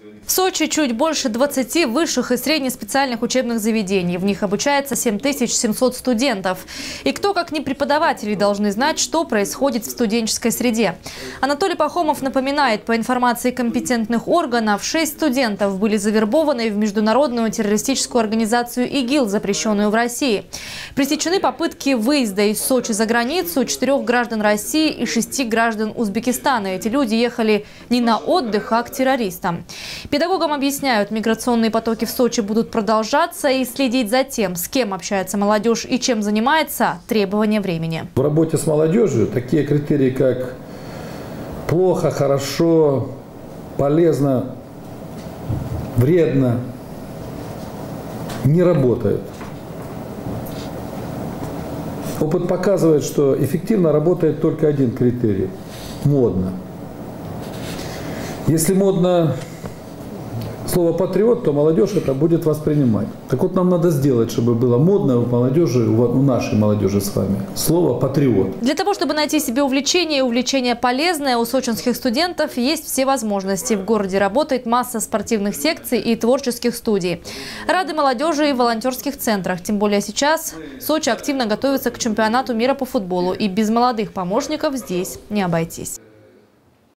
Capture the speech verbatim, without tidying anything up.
В Сочи чуть больше двадцати высших и среднеспециальных учебных заведений. В них обучается семь тысяч семьсот студентов. И кто, как не преподаватели, должны знать, что происходит в студенческой среде. Анатолий Пахомов напоминает, по информации компетентных органов, шесть студентов были завербованы в международную террористическую организацию ИГИЛ, запрещенную в России. Пресечены попытки выезда из Сочи за границу четырех граждан России и шести граждан Узбекистана. Эти люди ехали не на отдых, а к террористам. Педагогам объясняют, миграционные потоки в Сочи будут продолжаться, и следить за тем, с кем общается молодежь и чем занимается – требование времени. В работе с молодежью такие критерии, как плохо, хорошо, полезно, вредно, не работают. Опыт показывает, что эффективно работает только один критерий – модно. Если модно слово «патриот», то молодежь это будет воспринимать. Так вот, нам надо сделать, чтобы было модно у молодежи, у нашей молодежи с вами, слово «патриот». Для того, чтобы найти себе увлечение и увлечение полезное, у сочинских студентов есть все возможности. В городе работает масса спортивных секций и творческих студий. Рады молодежи и в волонтерских центрах. Тем более сейчас Сочи активно готовится к чемпионату мира по футболу. И без молодых помощников здесь не обойтись.